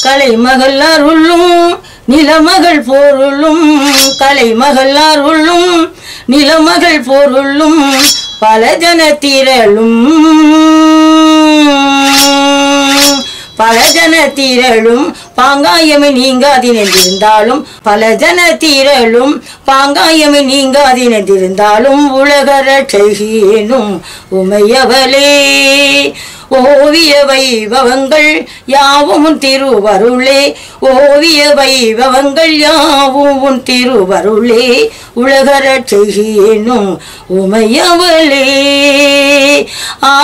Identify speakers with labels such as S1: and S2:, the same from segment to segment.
S1: கலைமகள் அருளும் நிலமகள் பொருளும் கலைமகள் அருளும் நிலமகள் பொருளும் பல ஜன திரளும் பல ஜன திரளும் பாங்காயமை நீங்காதினென்றிருந்தாலும் பல ஜன திரளும் பாங்காயமை நீங்காதினென்றிருந்தாலும் உலகர செய்கினும் உமையவளே ஓவிய வைபவங்கள் யாவும் திருவருளே ஓவிய வைபவங்கள் யாவும் திருவருளே உலகர செய்கினும் உமையவளே ஆ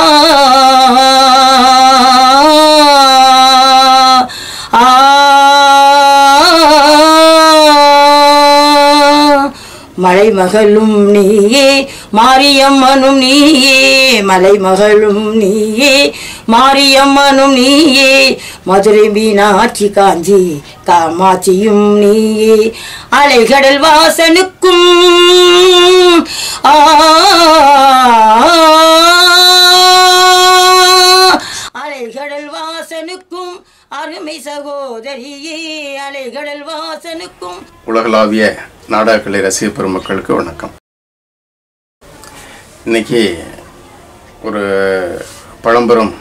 S1: மலைமகளும் நீயே மாரியம்மனும் நீயே மலைமகளும் நீயே மாரியம்மனும் நீயே மதுரை மீனாட்சி காஞ்சி காமாட்சியும் நீயே அலைகடல் வாசனுக்கும் அலைகடல் வாசனுக்கும் அருமை சகோதரியே அலைகடல் வாசனுக்கும்.
S2: உலகளாவிய நாடகக்கலை ரசிக பெருமக்களுக்கு வணக்கம். இன்னைக்கு ஒரு பழம்பெரும்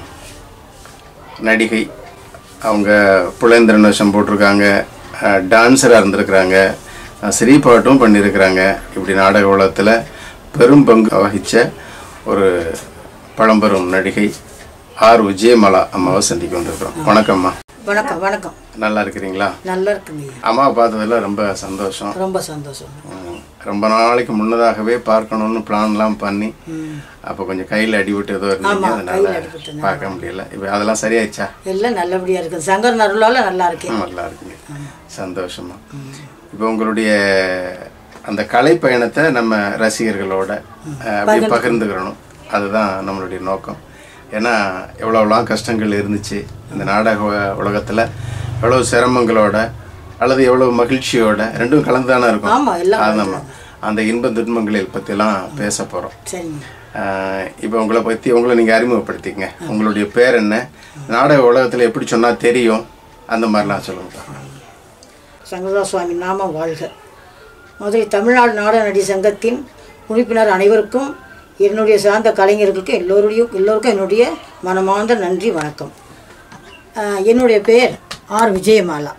S2: நடிகை, அவங்க புலேந்திரன் வேஷம் போட்டிருக்காங்க, டான்ஸராக இருந்திருக்கிறாங்க, ஸ்ரீபாட்டும் பண்ணியிருக்கிறாங்க. இப்படி நாடக உலகத்தில் பெரும் பங்கு வகித்த ஒரு பழம்பெரும் நடிகை ஆர் விஜயமாலா அம்மாவை சந்திக்க வந்திருக்கிறோம். வணக்கம்மா.
S1: வணக்கம். வணக்கம்.
S2: நல்லா இருக்கிறீங்களா? நல்லா
S1: இருக்குங்க.
S2: அம்மாவை பார்த்ததுல ரொம்ப சந்தோஷம்.
S1: ரொம்ப சந்தோஷம்.
S2: ரொம்ப நாளைக்கு முன்னதாகவே பார்க்கணும்னு பிளான்லாம் பண்ணி அப்போ கொஞ்சம் கையில் அடிபட்டு ஏதோ இருந்தீங்க, அதனால பார்க்க முடியல. இப்போ அதெல்லாம் சரியாயிடுச்சா? எல்லாம் நல்லபடியாக இருக்குது. சங்கர் நருளால் நல்லா இருக்கு. நல்லா இருக்குங்க, சந்தோஷமா. இப்போ உங்களுடைய அந்த கலை பயணத்தை நம்ம ரசிகர்களோட அப்படியே பகிர்ந்துக்கிறணும், அதுதான் நம்மளுடைய நோக்கம். ஏன்னா எவ்வளோலாம் கஷ்டங்கள் இருந்துச்சு இந்த நாடக உலகத்தில், எவ்வளோ சிரமங்களோட அல்லது எவ்வளோ மகிழ்ச்சியோட ரெண்டும் கலந்து தானே இருக்கும். அது நம்ம அந்த இன்ப துன்பங்களை பற்றிலாம் பேச போகிறோம். இப்போ உங்களை நீங்கள் அறிமுகப்படுத்திக்கங்க. உங்களுடைய பேர் என்ன, நாடக உலகத்தில் எப்படி சொன்னால் தெரியும், அந்த மாதிரிலாம் சொல்லுங்க.
S1: சங்கரதாஸ் சுவாமி நாமம் வாழ்க. மதுரை தமிழ்நாடு நாடக நடி சங்கத்தின் உறுப்பினர் அனைவருக்கும், என்னுடைய சார்ந்த கலைஞர்களுக்கு எல்லோருக்கும் என்னுடைய மனமார்ந்த நன்றி, வணக்கம். என்னுடைய பெயர் ஆர் விஜயமாலா.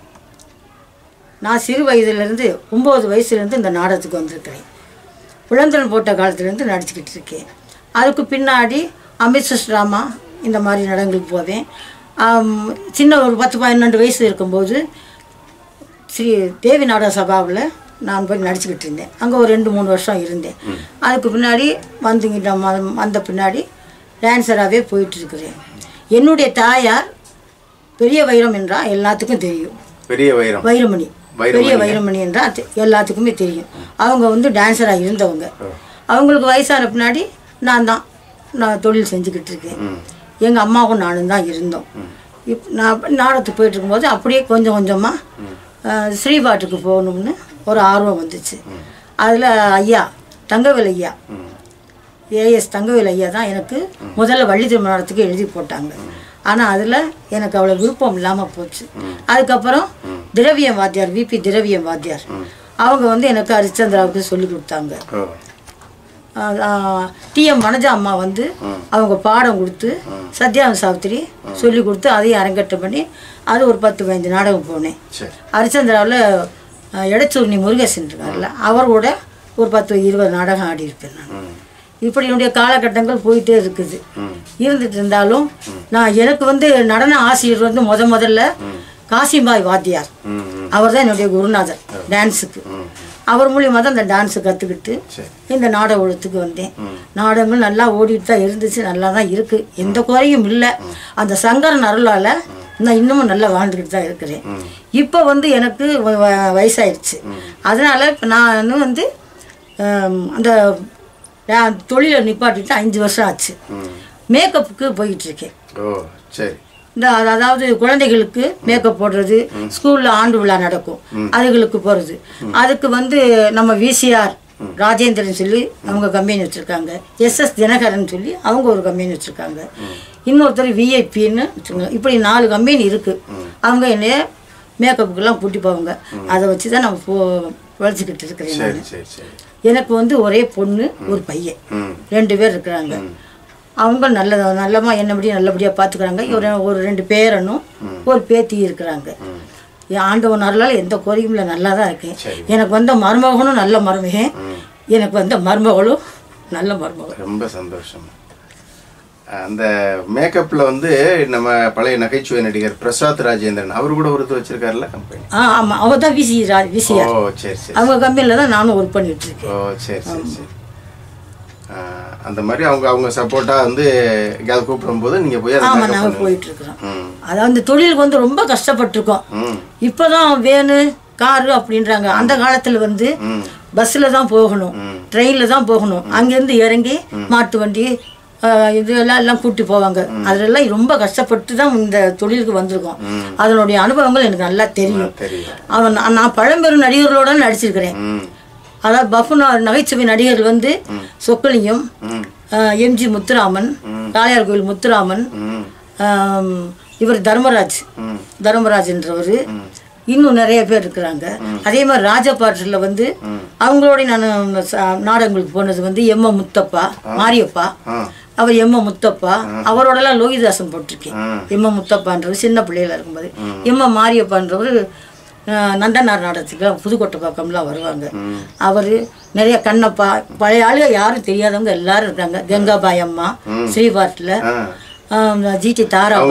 S1: நான் சிறு வயதிலிருந்து 9 வயசுலேருந்து இந்த நாடகத்துக்கு வந்திருக்கிறேன். புலந்திரன் போட்ட காலத்துலேருந்து நடிச்சுக்கிட்டு இருக்கேன். அதுக்கு பின்னாடி அமிர்தஸ் ட்ராமா இந்த மாதிரி நாடகங்களுக்கு போவேன். சின்ன ஒரு 10-12 வயசு இருக்கும்போது ஸ்ரீ தேவி நாடக சபாவில் நான் போய் நடிச்சுக்கிட்டு இருந்தேன். அங்கே ஒரு 2-3 வருஷம் இருந்தேன். அதுக்கு பின்னாடி வந்த பின்னாடி டான்ஸராகவே போயிட்டுருக்குறேன். என்னுடைய தாயார் பெரிய வைரம் என்றால் எல்லாத்துக்கும் தெரியும். வைரமணி, பெரிய வைரமணி என்றால் எல்லாத்துக்குமே தெரியும். அவங்க டான்ஸராக இருந்தவங்க. அவங்களுக்கு வயசான பின்னாடி நான் தொழில் செஞ்சுக்கிட்டு இருக்கேன். எங்கள் அம்மாவும் நானும் தான் இருந்தோம். நான் நாடகத்துக்கு போயிட்டு இருக்கும்போது அப்படியே கொஞ்சம் கொஞ்சமாக ஸ்ரீபாட்டுக்கு போகணும்னு ஒரு ஆர்வம் வந்துச்சு. அதில் ஐயா தங்கவேல் ஐயா, ஏஎஸ் தங்கவேல் ஐயா தான் எனக்கு முதல்ல வள்ளி திருமணத்துக்கு எழுதி போட்டாங்க. ஆனால் அதில் எனக்கு அவ்வளோ விருப்பம் இல்லாமல் போச்சு. அதுக்கப்புறம் திரவியம் வாத்தியார், விபி திரவியம் வாத்தியார், அவங்க எனக்கு ஹரிச்சந்திராவுக்கு சொல்லி கொடுத்தாங்க. டிஎம் வனஜா அம்மா அவங்க பாடம் கொடுத்து சத்யாவ சாவித்திரி சொல்லி கொடுத்து அதையும் அரங்கேற்றம் பண்ணி அது ஒரு 10-15 நாடகம் போனேன். ஹரிச்சந்திராவில் எடச்சூர்ணி முருகேசன் இருக்கார்ல, அவரோட ஒரு 10-20 நாடகம் ஆடி இருப்பேன் நான். இப்படி என்னுடைய காலகட்டங்கள் போயிட்டே இருக்குது. இருந்துட்டு இருந்தாலும் நான் எனக்கு நடன ஆசிரியர் முதல்ல காசிம்பாய் வாத்தியார், அவர் தான் என்னுடைய குருநாதர் டான்ஸுக்கு. அவர் மூலியமாக தான் இந்த டான்ஸு கற்றுக்கிட்டு இந்த நாடக உலகத்துக்கு வந்தேன். நாடகங்கள் நல்லா ஓடிட்டு தான் இருந்துச்சு, நல்லா தான் இருக்குது, எந்த குறையும் இல்லை. அந்த சங்கரன் அருளால் நான் இன்னமும் நல்லா வாழ்ந்துக்கிட்டு தான் இருக்கிறேன். இப்போ எனக்கு வயசாயிடுச்சு. அதனால் இப்போ நான் அந்த தொழிலை நிப்பாட்டிட்டு 5 வருஷம் ஆச்சு. மேக்கப்புக்கு போயிட்டுருக்கேன். இந்த அதாவது குழந்தைகளுக்கு மேக்கப் போடுறது, ஸ்கூலில் ஆண்டு விழா நடக்கும், அதுகளுக்கு போகிறது. அதுக்கு நம்ம விசிஆர் ராஜேந்திரன் சொல்லி அவங்க கம்பெனி வச்சுருக்காங்க. SS தினகரன் சொல்லி அவங்க ஒரு கம்பெனி வச்சுருக்காங்க. இன்னொருத்தர் VIPன்னு வச்சுருக்காங்க. இப்படி 4 கம்பெனி இருக்குது. அவங்க என்னைய மேக்கப்புக்கெல்லாம் கூட்டி போவாங்க. அதை வச்சு தான் நான் உழைச்சிக்கிட்டு இருக்கிறேன். எனக்கு வந்து ஒரே பொண்ணு ஒரு பையன் 2 பேர் இருக்கிறாங்க. அவங்க நல்லமா என்னபடியும் நல்லபடியாக பார்த்துக்கிறாங்க. ஒரு 2 பேரனும் ஒரு பேத்தி இருக்கிறாங்க. ஆண்டவன் அருளால் எந்த குறையும் இல்லை, நல்லா தான் இருக்கேன். எனக்கு வந்த மருமகனும் நல்ல மருமகன், எனக்கு வந்த மருமகளும் நல்ல மருமகள்.
S2: ரொம்ப சந்தோஷம். அந்த மேக்கப்பில் வந்து நம்ம பழைய நகைச்சுவை நடிகர் பிரசாத் ராஜேந்திரன் அவர் கூட ஒரு இது வச்சிருக்காருல்ல கம்பெனி.
S1: ஆமாம், அவர் தான் விசிஆர்.
S2: ஓ சரி சரி.
S1: அவங்க கம்பெனியில் தான் நானும் ஒர்க் பண்ணிட்டு இருக்கேன்.
S2: ஓ சரி சரி சரி. அந்த மாதிரி அவங்க சப்போர்ட்டாக வந்து எங்கேயாவது கூப்பிடும்போது நீங்கள் போய்
S1: ஆமாம், நாங்கள் போயிட்டுருக்குறோம். அதாவது அந்த தொழிலுக்கு வந்து ரொம்ப கஷ்டப்பட்டுருக்கோம். இப்போ தான் வேனு காரு அப்படின்றாங்க. அந்த காலத்தில் வந்து பஸ்ஸில் தான் போகணும், ட்ரெயினில் தான் போகணும். அங்கேருந்து இறங்கி மாட்டு வண்டி இதெல்லாம் கூட்டி போவாங்க. அதெல்லாம் ரொம்ப கஷ்டப்பட்டு தான் இந்த தொழிலுக்கு வந்திருக்கோம். அதனுடைய அனுபவங்கள் எனக்கு நல்லா தெரியும். நான் பழம்பெரும் நடிகர்களோட நடிச்சிருக்கிறேன். அதாவது பஃபுனா நகைச்சுவை நடிகர்கள் வந்து சொக்கலிங்கம், MG முத்துராமன், காளையார் கோயில் முத்துராமன், இவர் தர்மராஜ்ன்றவர், இன்னும் நிறைய பேர் இருக்கிறாங்க. அதே மாதிரி ராஜபாட்டில் வந்து அவங்களோட நான் நாடகங்களுக்கு போனது வந்து M.M. முத்தப்பா, மாரியப்பா. அவர் M.M. முத்தப்பா, அவரோடலாம் லோகிதாசன் போட்டிருக்கேன். M.M. முத்தப்பான்றவர் சின்ன பிள்ளையில இருக்கும்போது. M.M. மாரியப்பான்றவர் நந்தனார் நாடகத்துக்கு புதுக்கோட்டை பக்கம்லாம் வருவாங்க. அவர் நிறைய கண்ணப்பா, பழைய ஆளுக யாரும் தெரியாதவங்க எல்லாரும் இருக்காங்க. கங்காபாய் அம்மா ஸ்ரீபாட்டில், GT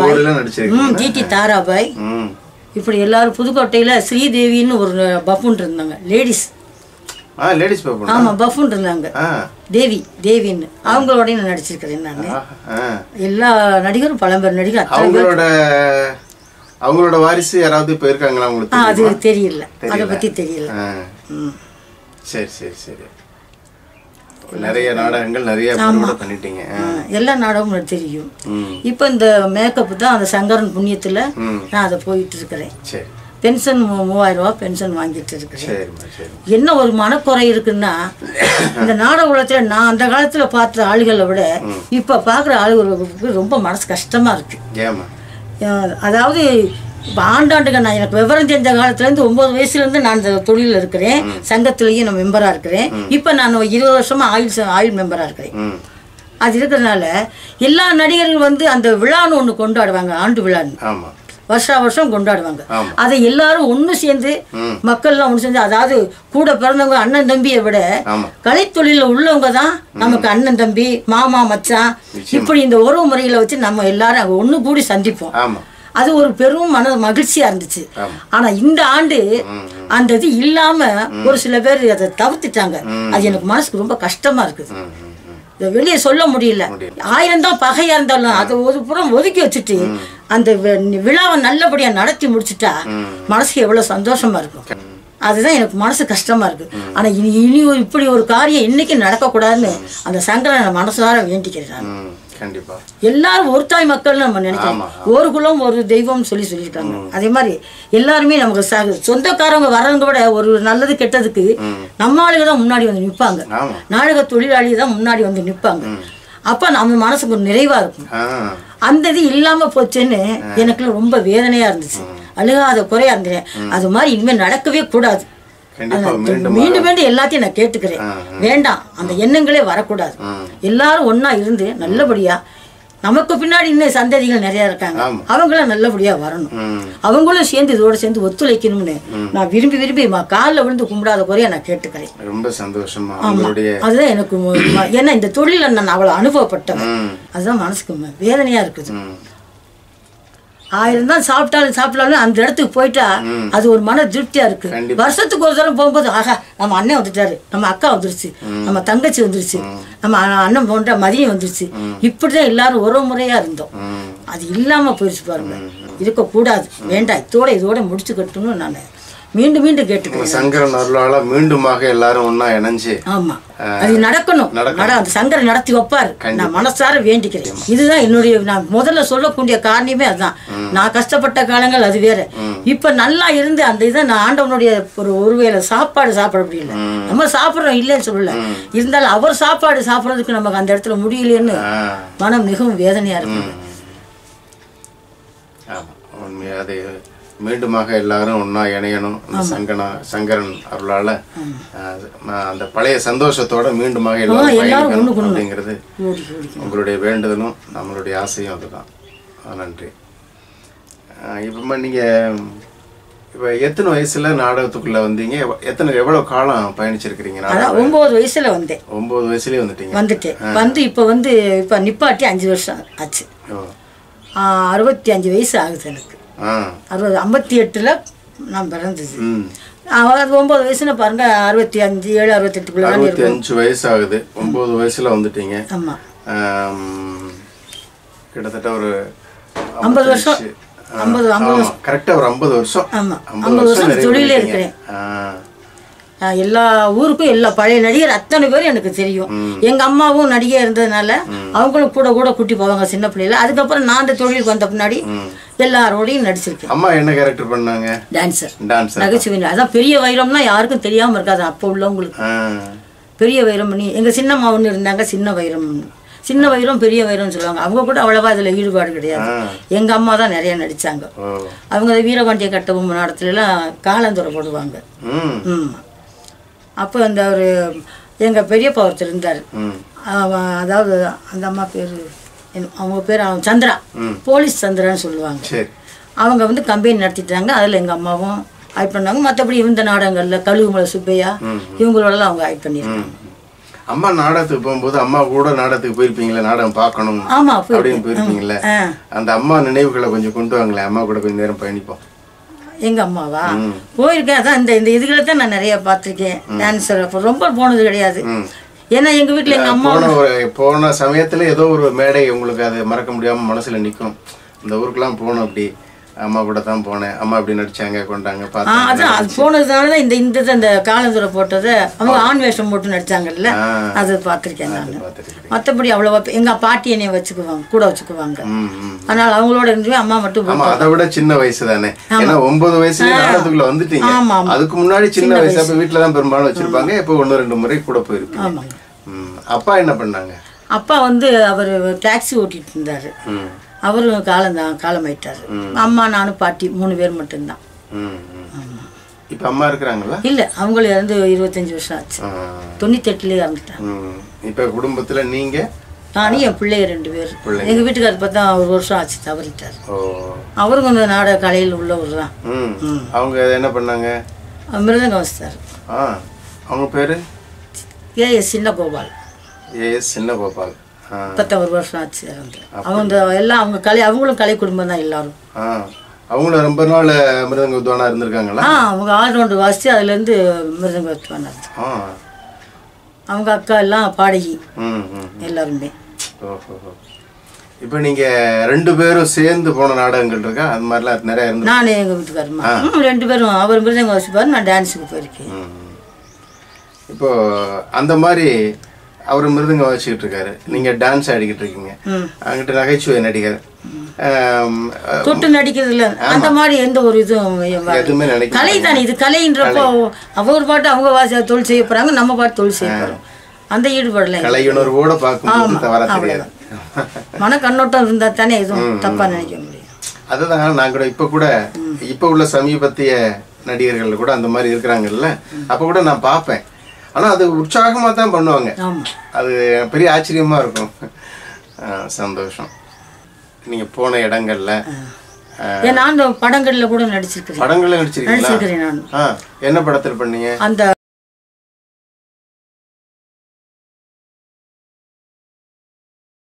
S1: தாராபாய், இப்படி எல்லாரும். புதுக்கோட்டையில் ஸ்ரீதேவின்னு ஒரு பஃபுன் இருந்தாங்க, லேடிஸ். ஆமாம், பஃபுன் இருந்தாங்க, தேவின்னு. அவங்களோட நான் நடிச்சிருக்கிறேன். நான் எல்லா நடிகரும் பழம்பெரும் நடிகர்.
S2: அவங்களோட வாரிசு யாராவது இப்போ இருக்காங்களா உங்களுக்கு?
S1: அது தெரியல, அதை பற்றி தெரியல.
S2: சரி சரி சரி. நிறைய நாடகங்கள் நிறைய பண்ணிட்டீங்க.
S1: எல்லா நாடகமும் தெரியும். இப்போ இந்த மேக்கப் தான் அந்த சங்கரன் புண்ணியத்தில் நான் அதை போயிட்டு இருக்கிறேன். பென்ஷன் 3000 ரூபா பென்ஷன் வாங்கிட்டு இருக்கிறேன். என்ன ஒரு மனக்குறை இருக்குன்னா, இந்த நாடக உலகத்தில் நான் அந்த காலத்தில் பார்த்த ஆளுகளை விட இப்போ பார்க்குற ஆளுகளுக்கு ரொம்ப மனசு கஷ்டமாக இருக்குது. அதாவது இப்போ ஆண்டாண்டுங்க நான் எனக்கு விவரம் தெரிஞ்ச காலத்துலேருந்து 9 வயசுலேருந்து நான் இந்த தொழிலில் இருக்கிறேன். சங்கத்துலேயும் நான் மெம்பராக இருக்கிறேன். இப்போ நான் 20 வருஷமாக ஆயுள் மெம்பராக இருக்கிறேன். அது இருக்கிறதுனால எல்லா நடிகர்கள் வந்து அந்த விழான்னு ஒன்று கொண்டாடுவாங்க, ஆண்டு விழான்னு வருஷம் கொண்டாடுவாங்க. அதை எல்லாரும் ஒன்று சேர்ந்து மக்கள்லாம் ஒன்று சேர்ந்து, அதாவது கூட பிறந்தவங்க அண்ணன் தம்பியை விட கலைத்தொழிலில் உள்ளவங்க தான் நமக்கு அண்ணன் தம்பி, மாமா, மச்சான், இப்படி இந்த உறவு முறைகளை வச்சு நம்ம எல்லாரும் அங்கே ஒன்று கூடி சந்திப்போம். அது ஒரு பெரும் மகிழ்ச்சியா இருந்துச்சு. ஆனா இந்த ஆண்டு அந்த இது இல்லாம ஒரு சில பேர் அதை தவிர்த்துட்டாங்க. அது எனக்கு மனசுக்கு ரொம்ப கஷ்டமா இருக்குது. வெளியே சொல்ல முடியல. 1000 தான் பகையா இருந்தாலும் அதை ஒரு புறம் ஒதுக்கி வச்சுட்டு அந்த விழாவை நல்லபடியா நடத்தி முடிச்சுட்டா மனசுக்கு எவ்வளவு சந்தோஷமா இருக்கும். அதுதான் எனக்கு மனசு கஷ்டமா இருக்கு. ஆனா இனி இப்படி ஒரு காரியம் இன்னைக்கு நடக்கக்கூடாதுன்னு அந்த சங்கரனை மனசார வேண்டிக்கிறேன். எல்லாரும் ஒரு தாய் மக்கள் நம்ம நினைக்கிறோம். ஒரு குலம் ஒரு தெய்வம் சொல்லியிருக்காங்க. அதே மாதிரி எல்லாருமே நமக்கு சொந்தக்காரங்க வர்றவங்க விட ஒரு நல்லது கெட்டதுக்கு நம்ம ஆளுங்க தான் முன்னாடி வந்து நிற்பாங்க. நாடக தொழிலாளி தான் முன்னாடி வந்து நிற்பாங்க. அப்ப நம்ம மனசுக்கு ஒரு நிறைவா இருக்கும். அந்த இது இல்லாம போச்சுன்னு எனக்கு ரொம்ப வேதனையா இருந்துச்சு. அழுகாத குறையா இருந்தேன். அது மாதிரி இனிமேல் நடக்கவே கூடாது. மீண்டும் எல்லாத்தையும் நான் கேட்டுக்கிறேன். வேண்டாம், அந்த எண்ணங்களே வரக்கூடாது. எல்லாரும் ஒன்னா இருந்து நல்லபடியா, நமக்கு பின்னாடி இன்னும் சந்ததிகள் நிறைய இருக்காங்க, அவங்களும் நல்லபடியா வரணும். அவங்களும் சேர்ந்து இதோட சேர்ந்து ஒத்துழைக்கணும்னு நான் விரும்பி காலில் விழுந்து கும்பிடாத குறையா நான் கேட்டுக்கிறேன்.
S2: ரொம்ப சந்தோஷமா.
S1: அதுதான் எனக்கு, ஏன்னா இந்த தொழில நான் அவ்வளவு அனுபவப்பட்டேன். அதுதான் மனசுக்கு வேதனையா இருக்குது. 1000 தான் சாப்பிட்டாலும் அந்த இடத்துக்கு போயிட்டா அது ஒரு மன திருப்தியா இருக்கு. வருஷத்துக்கு ஒரு தரம் போகும்போது, ஆஹா நம்ம அண்ணன் வந்துட்டாரு, நம்ம அக்கா வந்துருச்சு, நம்ம தங்கச்சி வந்துருச்சு, நம்ம அண்ணன் போன்ற மதியம் வந்துருச்சு, இப்படிதான் எல்லாரும் ஒரு முறையா இருந்தோம். அது இல்லாம போயிடுச்சு பாருங்க. இருக்கக்கூடாது, வேண்டாம், இதோட முடிச்சுக்கட்டும்னு நான் மீண்டும் மீண்டும் கேட்டுக்கிறேன்.
S2: சங்கரன் அருளால மீண்டுமாக எல்லாரும் ஒன்னா இணைஞ்சு.
S1: ஆமா, அது நடக்கணும். அந்த சங்கரன் நடத்தி வைப்பார். நான் மனசார வேண்டிக்கிறேன். இதுதான் என்னுடைய நான் முதல்ல சொல்லக்கூடிய காரணமே அதுதான். நான் கஷ்டப்பட்ட காலங்கள் அது வேற. இப்ப நல்லா இருந்து அந்த இதை நான் ஆண்டவனுடைய ஒருவேளை சாப்பாடு சாப்பிட முடியல. நம்ம சாப்பிட்றோம் இல்லைன்னு சொல்லல, இருந்தாலும் அவர் சாப்பாடு சாப்பிட்றதுக்கு நமக்கு அந்த இடத்துல முடியலன்னு மனம் மிகவும் வேதனையா இருக்கு.
S2: அது மீண்டுமாக எல்லாரும் ஒன்னா இணையணும். சங்கரன் அருளால அந்த பழைய சந்தோஷத்தோட மீண்டுமாக எல்லாரும் அப்படிங்கிறது உங்களுடைய வேண்டுதலும் நம்மளுடைய ஆசையும் அதுதான். நன்றி. இப்போ நீங்க இப்போ எத்தனை வயசுல நாடகத்துக்குள்ள வந்தீங்க? எவ்வளவு காலம் பயணிச்சிருக்கிறீங்க?
S1: 9 வயசுல வந்தேன்.
S2: 9 வயசுலயே
S1: வந்துட்டேன். இப்ப நிப்பாட்டி 5 வருஷம் ஆச்சு. 65 வயசு ஆகுது எனக்கு. 58ல் நான் பிறந்தது. 9 வயசுல பாருங்க, 65, 7, 68
S2: 65 வயசு ஆகுது. 9 வயசுல வந்துட்டீங்க.
S1: ஆமா,
S2: கிட்டத்தட்ட ஒரு
S1: 50 வருஷம்.
S2: கரெக்டா ஒரு 50 வருஷம்.
S1: ஆமா, 50 வருஷம் தொழிலே இருக்கிறேன். எல்லா ஊருக்கும் எல்லா பழைய நடிகர் அத்தனை பேரும் எனக்கு தெரியும். எங்க அம்மாவும் நடிகை இருந்ததுனால அவங்களும் கூட கூட கூட்டி போவாங்க சின்ன பிள்ளைல. அதுக்கப்புறம் நான் அந்த தொழிலுக்கு வந்த பின்னாடி எல்லாரோடையும் நடிச்சிருக்கேன்.
S2: அம்மா என்ன கேரக்டர் பண்ணாங்க?
S1: டான்சர், நகைச்சுவை. அதான் பெரிய வைரம்னா யாருக்கும் தெரியாம இருக்காது அப்போ உள்ளவங்களுக்கு. பெரிய வைரம் பண்ணி எங்க சின்னம்மா ஒன்று இருந்தாங்க, சின்ன வைரம் பெரிய வைரம்னு சொல்லுவாங்க. அவங்க கூட அவ்வளவா அதுல ஈடுபாடு கிடையாது. எங்க அம்மா தான் நிறைய நடிச்சாங்க. அவங்க வீரபாண்டிய கட்டபொம்மன் நாடத்துல எல்லாம் காலந்துரை போடுவாங்க. அப்போ அந்த ஒரு எங்கள் பெரியப்பா ஒருத்தர் இருந்தார். அதாவது அந்த அம்மா பேர், அவங்க பேர் சந்திரா, போலீஸ் சந்திரான்னு சொல்லுவாங்க. அவங்க வந்து கம்பெனி நடத்திட்டாங்க. அதில் எங்கள் அம்மாவும் ஆட் பண்ணாங்க. மற்றபடி இந்த நாடகங்களில் கழுகுமலை சுப்பையா இவங்களோடலாம் அவங்க ஆட் பண்ணியிருக்காங்க.
S2: அம்மா நாடகத்துக்கு போகும்போது அம்மா கூட நாடகத்துக்கு போயிருப்பீங்களா? நாடகம் பார்க்கணும் அப்படின்னு போயிருப்பீங்களா? அந்த அம்மா நினைவுகளை கொஞ்சம் கொண்டு வாங்களேன். அம்மா கூட கொஞ்சம் நேரம் பயணிப்போம்.
S1: எங்கள் அம்மாவா போயிருக்கேன். அதான் இந்த இதுகளை தான் நான் நிறைய பார்த்துருக்கேன். டான்ஸர் அப்போ ரொம்ப போனது கிடையாது. ஏன்னா எங்கள் வீட்டில் எங்கள் அம்மா
S2: போன சமயத்தில் ஏதோ ஒரு மேடை உங்களுக்கு அது மறக்க முடியாமல் மனசில் நிற்கும். இந்த ஊருக்கெல்லாம் போகணும், அப்படி அம்மா கூட தான் போனேன், அம்மா அப்படி நடிச்சாங்க கொண்டாங்க பார்த்தேன்.
S1: அதான் அது போனதுனால தான் இந்த காலந்துரை போட்டதை அவங்க ஆண் வேஷம் போட்டு நடிச்சாங்கல்ல, அது பார்த்துருக்கேன் நான். மற்றபடி அவ்வளோவா எங்கள் பாட்டி என்னைய வச்சுக்குவாங்க, கூட வச்சுக்குவாங்க. அதனால அவங்களோட இருந்து அம்மா மட்டும்.
S2: அதை விட சின்ன வயசு தானே, ஏன்னா 9 வயசுல நாடகத்துக்குள்ள வந்துட்டீங்க. அதுக்கு முன்னாடி சின்ன வயசு, அப்ப வீட்டுல தான் பெரும்பாலும் வச்சிருப்பாங்க. இப்போ 1-2 முறை கூட போயிருப்பாங்க. அப்பா என்ன பண்ணாங்க?
S1: அப்பா வந்து அவர் டாக்ஸி ஓட்டிட்டு இருந்தாரு. அவரும் காலமாயிட்டாரு. அம்மா நானும் பாட்டி 3 பேர் மட்டும்தான்.
S2: இப்ப அம்மா இருக்கிறாங்களா?
S1: இல்ல, அவங்களும் இறந்து 25 வருஷம் ஆச்சு. 98லயே இறந்துட்டாங்க.
S2: இப்ப குடும்பத்துல நீங்க?
S1: நானும் என் பிள்ளைய 2 பேர். எங்க வீட்டுக்காரர் பார்த்தா 1 வருஷம் ஆச்சு தவறிட்டாரு. அவரும் கொஞ்சம் நாடக கலையில் உள்ளவர் தான்.
S2: அவங்க என்ன பண்ணாங்க?
S1: மிருதங்கம் வச்சிட்டாரு.
S2: அவங்க பேரு
S1: ஏஎஸ் சின்னகோபால்.
S2: ஏஎஸ் சின்னகோபால்.
S1: 31 வருஷம் ஆச்சு இறந்து. அவங்க எல்லாம் அவங்க அவங்களும் கலை குடும்பம் தான் எல்லாரும்.
S2: அவங்களும் ரொம்ப நாள் மிருதங்க வித்வானா இருந்திருக்காங்களா?
S1: அவங்க ஆல்ரவுண்டு வாசிச்சு அதுலேருந்து மிருதங்க வித்வானா. அவங்க அக்கா எல்லாம் பாடகி எல்லாருமே.
S2: இப்போ நீங்க 2 பேரும் சேர்ந்து போன நாடகங்கள் இருக்கா? அது மாதிரிலாம் நிறைய இருந்து.
S1: நானே எங்க வீட்டுக்காரமா 2 பேரும், அவர் மிருதங்க வாசிப்பாரு, நான் டான்ஸுக்கு போயிருக்கேன்.
S2: இப்போ அந்த மாதிரி அவர் மிருதங்க வாசிக்கிட்டு இருக்காரு, நீங்க டான்ஸ் ஆடிக்கிட்டு இருக்கீங்க. அங்கிட்ட நகைச்சுவை நடிகர்,
S1: தொட்டு நடிக்கிறதுல அந்த மாதிரி எந்த ஒரு இதுவும்
S2: எதுவுமே நினைக்க.
S1: கலை தானே இது, கலைன்றப்போ அவர் பாட்டு அவங்க வாசி தொழில் செய்ய போறாங்க, நம்ம பாட்டு தொழில் செய்ய போறோம். அந்த ஈடுபாடுல
S2: கலையுணர்வோட பார்க்கும்போது தவறா தெரியாது.
S1: மன கண்ணோட்டம் இருந்தா தானே எதுவும் தப்பா நினைக்க முடியும்.
S2: அதுதான் நான் கூட இப்ப உள்ள சமீபத்திய நடிகர்கள் கூட அந்த மாதிரி இருக்கிறாங்கல்ல, அப்ப கூட நான் பார்ப்பேன். ஆனா அது உற்சாகமா தான் பண்ணுவாங்க. அது பெரிய ஆச்சரியமா இருக்கும். சந்தோஷம். நீங்க போன இடங்கள்ல
S1: நான் படங்கள்ல கூட நடிச்சிருக்கேன்.
S2: படங்கள்ல நடிச்சிருக்கீங்களா? என்ன படத்துல பண்ணீங்க?
S1: அந்த